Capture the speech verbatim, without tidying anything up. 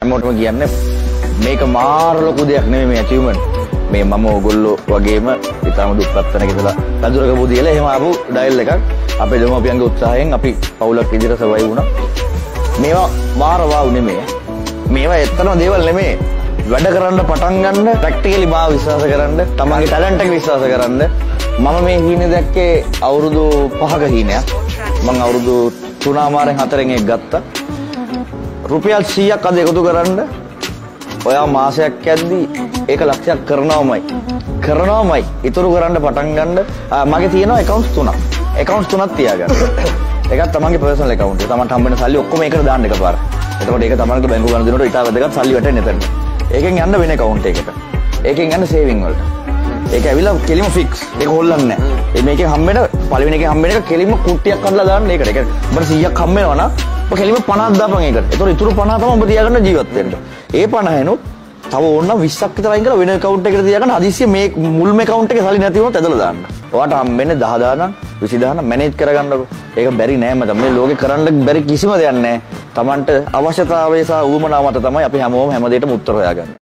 හැමෝටම කියන්නේ මේක මාර ලොකු දෙයක් නෙමෙයි මේ achievement. මේ මම ඕගොල්ලෝ වගේම ඊටම දුප්පත් තැනක ඉඳලා ලඳුරක බුදියලා එහෙම ආපු ඩයල් එකක් අපේ දෙමව්පියන්ගේ උත්සාහයෙන් අපි පවුලක් විදිහට සර්වයිව් වුණා. මේවා මාර වාව් නෙමෙයි. මේවා ඇත්තම දේවල් නෙමෙයි. වැඩ කරන්න පටන් ගන්න ප්‍රැක්ටිකලි මාව විශ්වාස කරන්න, තමන්ගේ ටැලන්ට් එක විශ්වාස කරන්න. මම මේ හීනේ දැක්කේ අවුරුදු පහක හීනයක්. මම අවුරුදු තුනමාරෙන් හතරෙන් එක ගත්තා. රුපියල් සීයක් අද එකතු කරන්න ඔයා මාසයක් යද්දි ඒක ලක්ෂයක් කරනවමයි. කරනවමයි. ඉතුරු කරන්න පටන් ගන්න මගේ තියෙනවා accounts තුනක්. accounts තුනක් තියාගන්න. එකක් තමන්ගේ personal account එක. තමන්ට හම්බ වෙන සල්ලි ඔක්කොම ඒකට දාන්න එකපාර. එතකොට ඒක තමන්ගේ බැංකුව ගන්න දෙනකොට ඊට වැදගත් සල්ලි වැටෙන්නේ එතන. ඒකෙන් යන්න වෙන account එකකට. ඒකෙන් යන්න saving වලට. ඒක ඇවිල්ලා කෙලිම fix. ඒක හොල්ලන්නේ නැහැ. මේකෙන් හම්බ වෙන පළවෙනි එකේ හම්බ වෙන එක කෙලිම කුට්ටියක් කඩලා දාන්න ඒකට. ඒක උඹට සීයක් හම්බ වෙනවා නම් ඔබ කෙලිම පනහක් දාපන් ඒකට. ඒතකොට ඉතුරු පනහ තමයි ඔබ තියාගන්න ජීවත් වෙන්න. ඒ පනහෙනොත් තව ඕන විස්සක් විතර අයින් කරලා වෙන account එකකට තියාගන්න හදිස්සිය මේ මුල්ම account එකේ සල්ලි නැති වුණොත් ඇදලා දාන්න. ඔයාට හම්බෙන්නේ දහ දානම් විසි දානම් මැනේජ් කරගන්නකො. ඒක බැරි නෑ මත මේ ලෝකේ කරන්න බැරි කිසිම දෙයක් නෑ. Tamanට අවශ්‍යතාවය සහ උවමනාව මත තමයි අපි හැමෝම හැම දෙයකටම උත්තර හොයාගන්නේ.